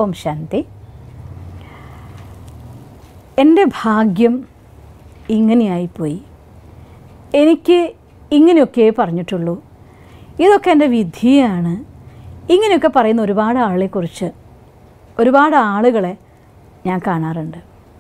ഓം ശാന്തി. എൻ്റെ ഭാഗ്യം ഇങ്ങനെയായിപ്പോയി, എനിക്ക് ഇങ്ങനെയൊക്കെ പറഞ്ഞിട്ടുള്ളൂ, ഇതൊക്കെ എൻ്റെ വിധിയാണ്. ഇങ്ങനെയൊക്കെ പറയുന്ന ഒരുപാട് ആളെക്കുറിച്ച് ഒരുപാട് ആളുകളെ ഞാൻ കാണാറുണ്ട്.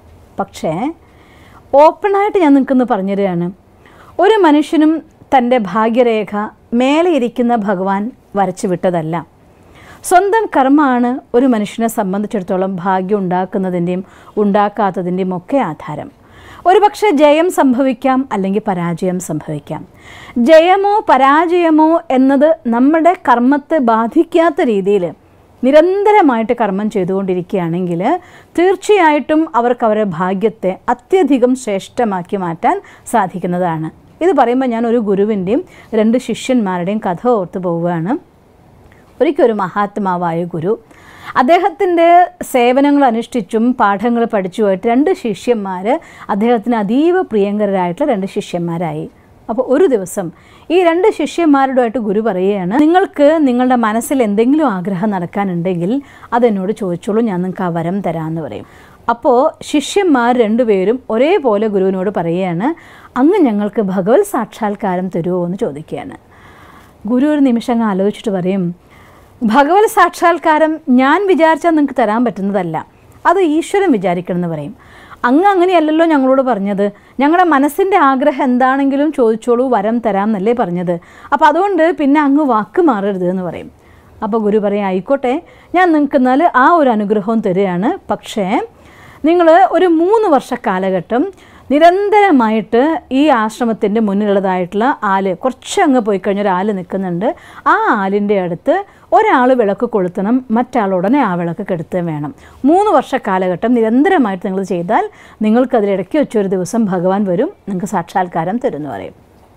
പക്ഷേ ഓപ്പണായിട്ട് ഞാൻ നിൽക്കുന്നു പറഞ്ഞു തരികയാണ്, ഒരു മനുഷ്യനും തൻ്റെ ഭാഗ്യരേഖ മേലെ ഇരിക്കുന്ന ഭഗവാൻ വരച്ചു വിട്ടതല്ല. സ്വന്തം കർമ്മമാണ് ഒരു മനുഷ്യനെ സംബന്ധിച്ചിടത്തോളം ഭാഗ്യം ഉണ്ടാക്കുന്നതിൻ്റെയും ഉണ്ടാക്കാത്തതിൻ്റെയും ഒക്കെ ആധാരം. ഒരുപക്ഷെ ജയം സംഭവിക്കാം, അല്ലെങ്കിൽ പരാജയം സംഭവിക്കാം. ജയമോ പരാജയമോ എന്നത് നമ്മുടെ കർമ്മത്തെ ബാധിക്കാത്ത രീതിയിൽ നിരന്തരമായിട്ട് കർമ്മം ചെയ്തുകൊണ്ടിരിക്കുകയാണെങ്കിൽ തീർച്ചയായിട്ടും അവർക്ക് അവരുടെ ഭാഗ്യത്തെ അത്യധികം ശ്രേഷ്ഠമാക്കി മാറ്റാൻ സാധിക്കുന്നതാണ്. ഇത് പറയുമ്പോൾ ഞാൻ ഒരു ഗുരുവിൻ്റെയും 2 ശിഷ്യന്മാരുടെയും കഥ ഓർത്ത് പോവുകയാണ്. ഒരിക്കൽ ഒരു മഹാത്മാവായ ഗുരു അദ്ദേഹത്തിൻ്റെ സേവനങ്ങൾ അനുഷ്ഠിച്ചും പാഠങ്ങൾ പഠിച്ചുമായിട്ട് 2 ശിഷ്യന്മാർ അദ്ദേഹത്തിന് അതീവ പ്രിയങ്കരായിട്ടുള്ള 2 ശിഷ്യന്മാരായി. അപ്പോൾ ഒരു ദിവസം ഈ 2 ശിഷ്യന്മാരോടായിട്ട് ഗുരു പറയുകയാണ്, നിങ്ങൾക്ക് നിങ്ങളുടെ മനസ്സിൽ എന്തെങ്കിലും ആഗ്രഹം നടക്കാനുണ്ടെങ്കിൽ അതെന്നോട് ചോദിച്ചോളൂ, ഞാൻ നിങ്ങൾക്ക് ആ വരം തരാമെന്ന് പറയും. അപ്പോൾ ശിഷ്യന്മാർ 2 പേരും ഒരേപോലെ ഗുരുവിനോട് പറയുകയാണ്, അങ്ങ് ഞങ്ങൾക്ക് ഭഗവത് സാക്ഷാത്കാരം തരുമോ എന്ന് ചോദിക്കുകയാണ്. ഗുരു ഒരു നിമിഷം ആലോചിച്ചിട്ട് പറയും, ഭഗവത് സാക്ഷാത്കാരം ഞാൻ വിചാരിച്ചാൽ നിങ്ങൾക്ക് തരാൻ പറ്റുന്നതല്ല, അത് ഈശ്വരൻ വിചാരിക്കണമെന്ന് പറയും. അങ്ങ് അങ്ങനെയല്ലല്ലോ ഞങ്ങളോട് പറഞ്ഞത്, ഞങ്ങളുടെ മനസ്സിൻ്റെ ആഗ്രഹം എന്താണെങ്കിലും ചോദിച്ചോളൂ, വരം തരാം എന്നല്ലേ പറഞ്ഞത്, അപ്പോൾ അതുകൊണ്ട് പിന്നെ അങ്ങ് വാക്ക് മാറരുത് എന്ന് പറയും. അപ്പോൾ ഗുരു പറയും, ആയിക്കോട്ടെ, ഞാൻ നിങ്ങൾക്ക് എന്നാൽ ആ ഒരു അനുഗ്രഹവും തരികയാണ്. പക്ഷേ നിങ്ങൾ ഒരു 3 വർഷ കാലഘട്ടം നിരന്തരമായിട്ട് ഈ ആശ്രമത്തിൻ്റെ മുന്നിലുള്ളതായിട്ടുള്ള ആല്, കുറച്ചങ്ങ് പോയി കഴിഞ്ഞാൽ ഒരു ആല് നിൽക്കുന്നുണ്ട്. ആ ആലിൻ്റെ അടുത്ത് ഒരാൾ വിളക്ക് കൊളുത്തണം, മറ്റാളുടനെ ആ വിളക്ക് കെടുത്തുകയും വേണം. 3 വർഷ കാലഘട്ടം നിരന്തരമായിട്ട് നിങ്ങൾ ചെയ്താൽ നിങ്ങൾക്കതിലിടയ്ക്ക് വെച്ചൊരു ദിവസം ഭഗവാൻ വരും, നിങ്ങൾക്ക് സാക്ഷാത്കാരം തരുമെന്ന് പറയും.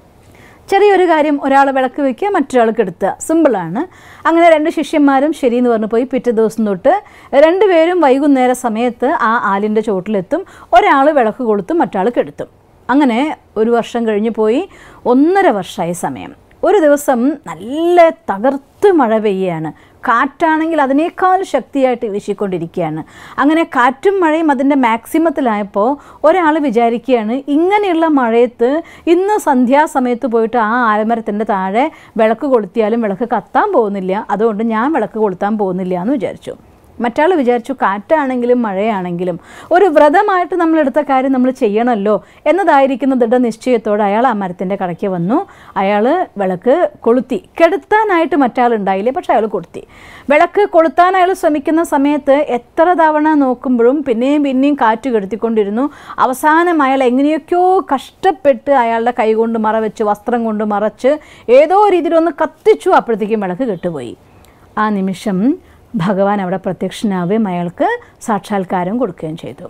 ചെറിയൊരു കാര്യം, ഒരാൾ വിളക്ക് വയ്ക്കുക, മറ്റൊരാൾ കെടുത്തുക, സിമ്പിളാണ്. അങ്ങനെ 2 ശിഷ്യന്മാരും ശരിയെന്ന് പറഞ്ഞു പോയി. പിറ്റേ ദിവസം തൊട്ട് 2 പേരും വൈകുന്നേര സമയത്ത് ആ ആലിൻ്റെ ചോട്ടിലെത്തും. ഒരാൾ വിളക്ക് കൊളുത്തും, മറ്റാൾ കെടുത്തും. അങ്ങനെ 1 വർഷം കഴിഞ്ഞ് പോയി. 1.5 വർഷമായി സമയം. ഒരു ദിവസം നല്ല തകർത്ത് മഴ പെയ്യുകയാണ്. കാറ്റാണെങ്കിൽ അതിനേക്കാൾ ശക്തിയായിട്ട് വീശിക്കൊണ്ടിരിക്കുകയാണ്. അങ്ങനെ കാറ്റും മഴയും അതിൻ്റെ മാക്സിമത്തിലായപ്പോൾ ഒരാൾ വിചാരിക്കുകയാണ്, ഇങ്ങനെയുള്ള മഴയത്ത് ഇന്ന് സന്ധ്യാസമയത്ത് പോയിട്ട് ആ ആലമരത്തിൻ്റെ താഴെ വിളക്ക് കൊളുത്തിയാലും വിളക്ക് കത്താൻ പോകുന്നില്ല, അതുകൊണ്ട് ഞാൻ വിളക്ക് കൊളുത്താൻ പോകുന്നില്ല എന്ന് വിചാരിച്ചു. മറ്റാൾ വിചാരിച്ചു, കാറ്റാണെങ്കിലും മഴയാണെങ്കിലും ഒരു വ്രതമായിട്ട് നമ്മളെടുത്ത കാര്യം നമ്മൾ ചെയ്യണമല്ലോ എന്നതായിരിക്കുന്ന ദൃഢനിശ്ചയത്തോടെ അയാൾ ആ മരത്തിൻ്റെ കടയ്ക്ക് വന്നു. അയാൾ വിളക്ക് കൊളുത്തി. കെടുത്താനായിട്ട് മറ്റാളുണ്ടായില്ലേ, പക്ഷെ അയാൾ കൊളുത്തി. വിളക്ക് കൊളുത്താൻ അയാൾ ശ്രമിക്കുന്ന സമയത്ത് എത്ര തവണ നോക്കുമ്പോഴും പിന്നെയും കാറ്റ് കെടുത്തിക്കൊണ്ടിരുന്നു. അവസാനം അയാൾ എങ്ങനെയൊക്കെയോ കഷ്ടപ്പെട്ട് അയാളുടെ കൈ കൊണ്ട് മറവെച്ച്, വസ്ത്രം കൊണ്ട് മറച്ച് ഏതോ രീതിയിലൊന്ന് കത്തിച്ചു. അപ്പോഴത്തേക്കും വിളക്ക് കെട്ടുപോയി. ആ നിമിഷം ഭഗവാൻ അവിടെ പ്രത്യക്ഷനാവുകയും അയാൾക്ക് സാക്ഷാത്കാരം കൊടുക്കുകയും ചെയ്തു.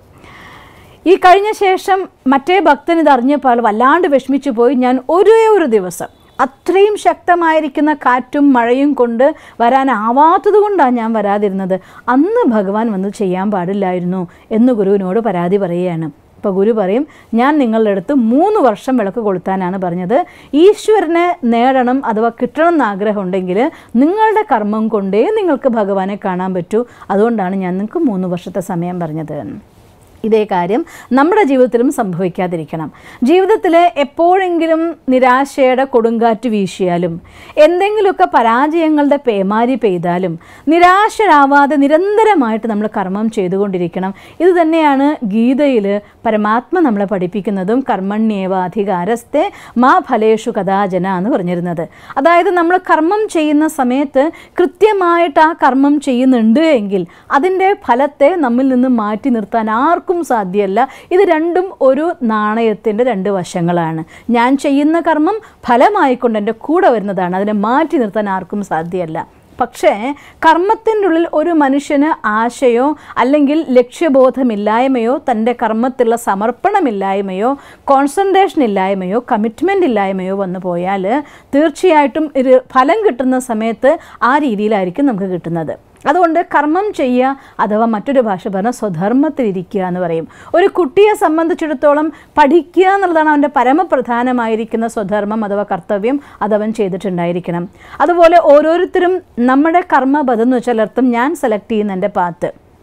ഈ കഴിഞ്ഞ ശേഷം മറ്റേ ഭക്തൻ ഇതറിഞ്ഞപ്പോൾ വല്ലാണ്ട് വിഷമിച്ചു പോയി. ഞാൻ ഒരു ദിവസം അത്രയും ശക്തമായിരിക്കുന്ന കാറ്റും മഴയും കൊണ്ട് വരാനാവാത്തത് കൊണ്ടാണ് ഞാൻ വരാതിരുന്നത്, അന്ന് ഭഗവാൻ വന്ന് ചെയ്യാൻ പാടില്ലായിരുന്നു എന്ന് ഗുരുവിനോട് പരാതി പറയുകയാണ്. അപ്പോൾ ഗുരു പറയും, ഞാൻ നിങ്ങളുടെ അടുത്ത് 3 വർഷം വിളക്ക് കൊളുത്താനാണ് പറഞ്ഞത്. ഈശ്വരനെ നേടണം അഥവാ കിട്ടണം എന്ന് ആഗ്രഹമുണ്ടെങ്കിൽ നിങ്ങളുടെ കർമ്മം കൊണ്ടേ നിങ്ങൾക്ക് ഭഗവാനെ കാണാൻ പറ്റൂ, അതുകൊണ്ടാണ് ഞാൻ നിങ്ങൾക്ക് 3 വർഷത്തെ സമയം പറഞ്ഞത്. ഇതേ കാര്യം നമ്മുടെ ജീവിതത്തിലും സംഭവിക്കാതിരിക്കണം. ജീവിതത്തിൽ എപ്പോഴെങ്കിലും നിരാശയുടെ കൊടുങ്കാറ്റ് വീശിയാലും എന്തെങ്കിലുമൊക്കെ പരാജയങ്ങളുടെ പേമാരി പെയ്താലും നിരാശരാവാതെ നിരന്തരമായിട്ട് നമ്മൾ കർമ്മം ചെയ്തുകൊണ്ടിരിക്കണം. ഇത് തന്നെയാണ് ഗീതയിൽ പരമാത്മ നമ്മളെ പഠിപ്പിക്കുന്നതും കർമ്മണ്യേവാധികാരസ്തേ മാ ഫലേഷു കഥാചന എന്ന് പറഞ്ഞിരുന്നത്. അതായത് നമ്മൾ കർമ്മം ചെയ്യുന്ന സമയത്ത് കൃത്യമായിട്ട് ആ കർമ്മം ചെയ്യുന്നുണ്ട് എങ്കിൽ അതിൻ്റെ ഫലത്തെ നമ്മിൽ നിന്ന് മാറ്റി നിർത്താൻ ആർക്കും സാധ്യമല്ല. ഇത് രണ്ടും ഒരു നാണയത്തിൻ്റെ 2 വശങ്ങളാണ്. ഞാൻ ചെയ്യുന്ന കർമ്മം ഫലമായിക്കൊണ്ട് എൻ്റെ കൂടെ വരുന്നതാണ്, അതിനെ മാറ്റി നിർത്താൻ ആർക്കും സാധ്യമല്ല. പക്ഷേ കർമ്മത്തിൻ്റെ ഉള്ളിൽ ഒരു മനുഷ്യന് ആശയോ അല്ലെങ്കിൽ ലക്ഷ്യബോധമില്ലായ്മയോ തൻ്റെ കർമ്മത്തിലുള്ള സമർപ്പണമില്ലായ്മയോ കോൺസെൻട്രേഷൻ ഇല്ലായ്മയോ കമ്മിറ്റ്മെൻ്റ് ഇല്ലായ്മയോ വന്നു പോയാൽ തീർച്ചയായിട്ടും ഇത് ഫലം കിട്ടുന്ന സമയത്ത് ആ രീതിയിലായിരിക്കും നമുക്ക് കിട്ടുന്നത്. അതുകൊണ്ട് കർമ്മം ചെയ്യുക അഥവാ മറ്റൊരു ഭാഷ പറഞ്ഞാൽ സ്വധർമ്മത്തിലിരിക്കുക എന്ന് പറയും. ഒരു കുട്ടിയെ സംബന്ധിച്ചിടത്തോളം പഠിക്കുക എന്നുള്ളതാണ് അവൻ്റെ പരമപ്രധാനമായിരിക്കുന്ന സ്വധർമ്മം അഥവാ കർത്തവ്യം, അതവൻ ചെയ്തിട്ടുണ്ടായിരിക്കണം. അതുപോലെ ഓരോരുത്തരും നമ്മുടെ കർമ്മപഥം എന്ന് വെച്ചാൽ അർത്ഥം ഞാൻ സെലക്ട് ചെയ്യുന്ന എൻ്റെ പാത്ത്,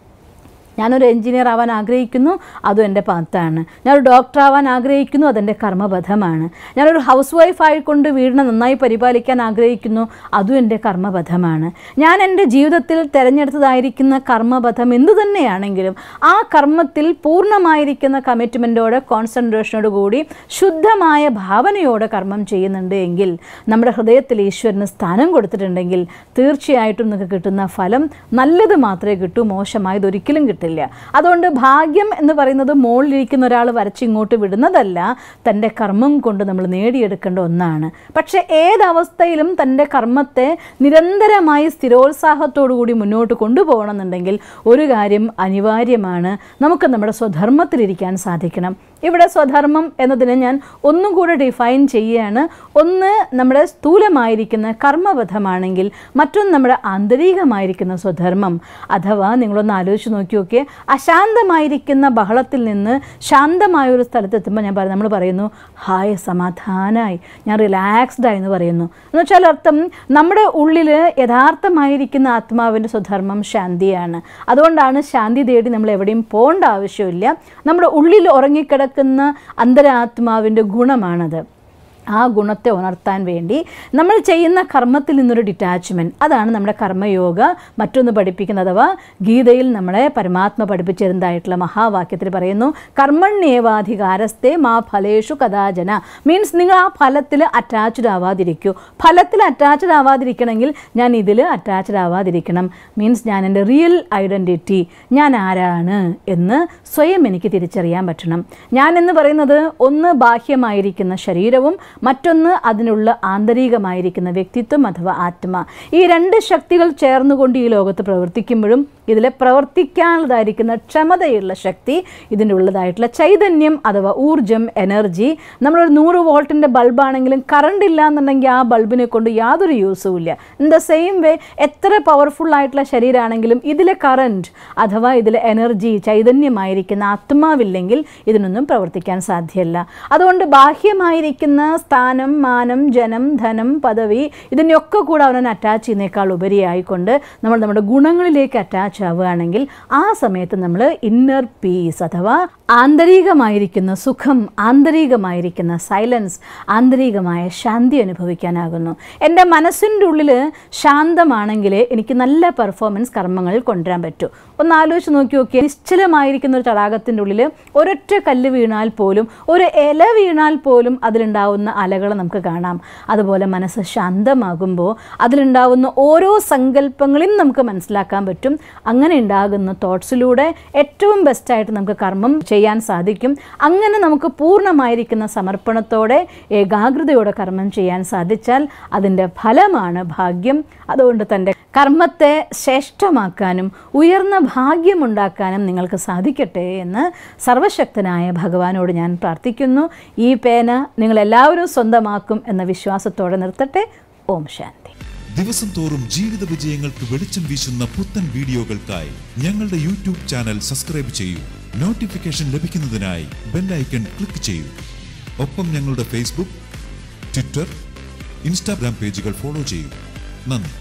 ഞാനൊരു എഞ്ചിനീയർ ആവാൻ ആഗ്രഹിക്കുന്നു, അതും എൻ്റെ പാത്താണ്. ഞാനൊരു ഡോക്ടർ ആവാൻ ആഗ്രഹിക്കുന്നു, അതെൻ്റെ കർമ്മപഥമാണ്. ഞാനൊരു ഹൗസ് വൈഫായിക്കൊണ്ട് വീടിനെ നന്നായി പരിപാലിക്കാൻ ആഗ്രഹിക്കുന്നു, അതും എൻ്റെ കർമ്മപഥമാണ്. ഞാൻ എൻ്റെ ജീവിതത്തിൽ തിരഞ്ഞെടുത്തതായിരിക്കുന്ന കർമ്മപഥം എന്തു തന്നെയാണെങ്കിലും ആ കർമ്മത്തിൽ പൂർണ്ണമായിരിക്കുന്ന കമ്മിറ്റ്മെൻറ്റോടെ, കോൺസെൻട്രേഷനോട് കൂടി ശുദ്ധമായ ഭാവനയോടെ കർമ്മം ചെയ്യുന്നുണ്ട് എങ്കിൽ, നമ്മുടെ ഹൃദയത്തിൽ ഈശ്വരന് സ്ഥാനം കൊടുത്തിട്ടുണ്ടെങ്കിൽ തീർച്ചയായിട്ടും നിങ്ങൾക്ക് കിട്ടുന്ന ഫലം നല്ലത് മാത്രമേ കിട്ടൂ, മോശമായത് ഒരിക്കലും കിട്ടില്ല. അതുകൊണ്ട് ഭാഗ്യം എന്ന് പറയുന്നത് മുകളിലിരിക്കുന്ന ഒരാൾ വരച്ചിങ്ങോട്ട് വിടുന്നതല്ല, തൻ്റെ കർമ്മം കൊണ്ട് നമ്മൾ നേടിയെടുക്കേണ്ട ഒന്നാണ്. പക്ഷേ ഏതവസ്ഥയിലും തൻ്റെ കർമ്മത്തെ നിരന്തരമായി സ്ഥിരോത്സാഹത്തോടു കൂടി മുന്നോട്ട് കൊണ്ടുപോകണമെന്നുണ്ടെങ്കിൽ ഒരു കാര്യം അനിവാര്യമാണ്, നമുക്ക് നമ്മുടെ സ്വധർമ്മത്തിലിരിക്കാൻ സാധിക്കണം. ഇവിടെ സ്വധർമ്മം എന്നതിനെ ഞാൻ ഒന്നും കൂടെ ഡിഫൈൻ ചെയ്യുകയാണ്. ഒന്ന് നമ്മുടെ സ്ഥൂലമായിരിക്കുന്ന കർമ്മബദ്ധമാണെങ്കിൽ, മറ്റൊന്ന് നമ്മുടെ ആന്തരികമായിരിക്കുന്ന സ്വധർമ്മം. അഥവാ നിങ്ങളൊന്ന് ആലോചിച്ച് നോക്കിയൊക്കെ, അശാന്തമായിരിക്കുന്ന ബഹളത്തിൽ നിന്ന് ശാന്തമായൊരു സ്ഥലത്തെത്തുമ്പോൾ നമ്മൾ പറയുന്നു ഹായ്, സമാധാനമായി, ഞാൻ റിലാക്സ്ഡായി എന്ന് പറയുന്നു. എന്ന് വെച്ചാൽ അർത്ഥം നമ്മുടെ ഉള്ളിൽ യഥാർത്ഥമായിരിക്കുന്ന ആത്മാവിൻ്റെ സ്വധർമ്മം ശാന്തിയാണ്. അതുകൊണ്ടാണ് ശാന്തി തേടി നമ്മൾ എവിടെയും പോകേണ്ട ആവശ്യമില്ല. നമ്മുടെ ഉള്ളിൽ ഉറങ്ങിക്കിടക്കുന്ന അന്തരാത്മാവിൻ്റെ ഗുണമാണത്. ആ ഗുണത്തെ ഉണർത്താൻ വേണ്ടി നമ്മൾ ചെയ്യുന്ന കർമ്മത്തിൽ നിന്നൊരു ഡിറ്റാച്ച്മെൻറ്റ്, അതാണ് നമ്മുടെ കർമ്മയോഗ മറ്റൊന്ന് പഠിപ്പിക്കുന്നത്. അഥവാ ഗീതയിൽ നമ്മളെ പരമാത്മ പഠിപ്പിച്ചിരുന്നതായിട്ടുള്ള മഹാവാക്യത്തിൽ പറയുന്നു, കർമ്മണ്യേവാധികാരസ്ഥേ മാ ഫലേഷു കഥാചന. മീൻസ് നിങ്ങൾ ആ ഫലത്തിൽ അറ്റാച്ച്ഡ് ആവാതിരിക്കൂ. ഫലത്തിൽ അറ്റാച്ച്ഡ് ആവാതിരിക്കണമെങ്കിൽ ഞാൻ ഇതിൽ അറ്റാച്ച്ഡ് ആവാതിരിക്കണം. മീൻസ് ഞാൻ എൻ്റെ റിയൽ ഐഡൻറ്റിറ്റി, ഞാൻ ആരാണ് എന്ന് സ്വയം എനിക്ക് തിരിച്ചറിയാൻ പറ്റണം. ഞാൻ എന്ന് പറയുന്നത് ഒന്ന് ബാഹ്യമായിരിക്കുന്ന ശരീരവും മറ്റൊന്ന് അതിനുള്ള ആന്തരികമായിരിക്കുന്ന വ്യക്തിത്വം അഥവാ ആത്മ. ഈ രണ്ട് ശക്തികൾ ചേർന്നുകൊണ്ട് ഈ ലോകത്ത് പ്രവർത്തിക്കുമ്പോഴും ഇതിലെ പ്രവർത്തിക്കാനുള്ളതായിരിക്കുന്ന ക്ഷമതയുള്ള ശക്തി, ഇതിൻ്റെ ഉള്ളതായിട്ടുള്ള ചൈതന്യം അഥവാ ഊർജം, എനർജി. നമ്മളൊരു 100 വോൾട്ടിൻ്റെ ബൾബാണെങ്കിലും കറണ്ട് ഇല്ല എന്നുണ്ടെങ്കിൽ ആ ബൾബിനെ കൊണ്ട് യാതൊരു യൂസും ഇല്ല. ഇൻ ദ സെയിം വേ എത്ര പവർഫുൾ ആയിട്ടുള്ള ശരീരമാണെങ്കിലും ഇതിലെ കറണ്ട് അഥവാ ഇതിലെ എനർജി, ചൈതന്യമായിരിക്കുന്ന ആത്മാവില്ലെങ്കിൽ ഇതിനൊന്നും പ്രവർത്തിക്കാൻ സാധ്യമല്ല. അതുകൊണ്ട് ബാഹ്യമായിരിക്കുന്ന സ്ഥാനം, മാനം, ജനം, ധനം, പദവി ഇതിനെയൊക്കെ കൂടെ അവനെ അറ്റാച്ച് ചെയ്യുന്നേക്കാൾ ഉപരിയായിക്കൊണ്ട് നമ്മൾ നമ്മുടെ ഗുണങ്ങളിലേക്ക് അറ്റാച്ച് ആവുകയാണെങ്കിൽ ആ സമയത്ത് നമ്മൾ ഇന്നർ പീസ് അഥവാ ആന്തരികമായിരിക്കുന്ന സുഖം, ആന്തരികമായിരിക്കുന്ന സൈലൻസ്, ആന്തരികമായ ശാന്തി അനുഭവിക്കാനാകുന്നു. എൻ്റെ മനസ്സിൻ്റെ ഉള്ളിൽ ശാന്തമാണെങ്കിലേ എനിക്ക് നല്ല പെർഫോമൻസ് കർമ്മങ്ങളിൽ കൊണ്ടുവരാൻ പറ്റൂ. ഒന്ന് ആലോചിച്ച് നോക്കിയാൽ നിശ്ചലമായിരിക്കുന്ന ഒരു തടാകത്തിൻ്റെ ഉള്ളിൽ ഒരൊറ്റ കല്ല് വീണാൽ പോലും, ഒരു ഇല വീണാൽ പോലും അതിലുണ്ടാവുന്ന അലകളെ നമുക്ക് കാണാം. അതുപോലെ മനസ്സ് ശാന്തമാകുമ്പോൾ അതിലുണ്ടാവുന്ന ഓരോ സങ്കല്പങ്ങളെയും നമുക്ക് മനസ്സിലാക്കാൻ പറ്റും. അങ്ങനെ ഉണ്ടാകുന്ന തോട്ട്സിലൂടെ ഏറ്റവും ബെസ്റ്റായിട്ട് നമുക്ക് കർമ്മം ചെയ്യാൻ സാധിക്കും. അങ്ങനെ നമുക്ക് പൂർണ്ണമായിരിക്കുന്ന സമർപ്പണത്തോടെ ഏകാഗ്രതയോടെ കർമ്മം ചെയ്യാൻ സാധിച്ചാൽ അതിൻ്റെ ഫലമാണ് ഭാഗ്യം. അതുകൊണ്ട് തൻ്റെ കർമ്മത്തെ ശ്രേഷ്ഠമാക്കാനും ഉയർന്ന ഭാഗ്യമുണ്ടാക്കാനും നിങ്ങൾക്ക് സാധിക്കട്ടെ എന്ന് സർവശക്തനായ ഭഗവാനോട് ഞാൻ പ്രാർത്ഥിക്കുന്നു. ഈ പേന നിങ്ങളെല്ലാവരും സ്വന്തമാക്കും എന്ന വിശ്വാസത്തോടെ നിർത്തട്ടെ. ഓം ശാന്തി. ദിവസം തോറും ജീവിത വിജയങ്ങൾക്ക് വെളിച്ചം വീശുന്ന പുത്തൻ വീഡിയോകൾക്കായി ഞങ്ങളുടെ യൂട്യൂബ് ചാനൽ സബ്സ്ക്രൈബ് ചെയ്യൂ. നോട്ടിഫിക്കേഷൻ ലഭിക്കുന്നതിനായി ബെൽ ഐക്കൺ ക്ലിക്ക് ചെയ്യൂ. ഒപ്പം ഞങ്ങളുടെ ഫേസ്ബുക്ക്, ട്വിറ്റർ, ഇൻസ്റ്റാഗ്രാം പേജുകൾ ഫോളോ ചെയ്യൂ. നന്ദി.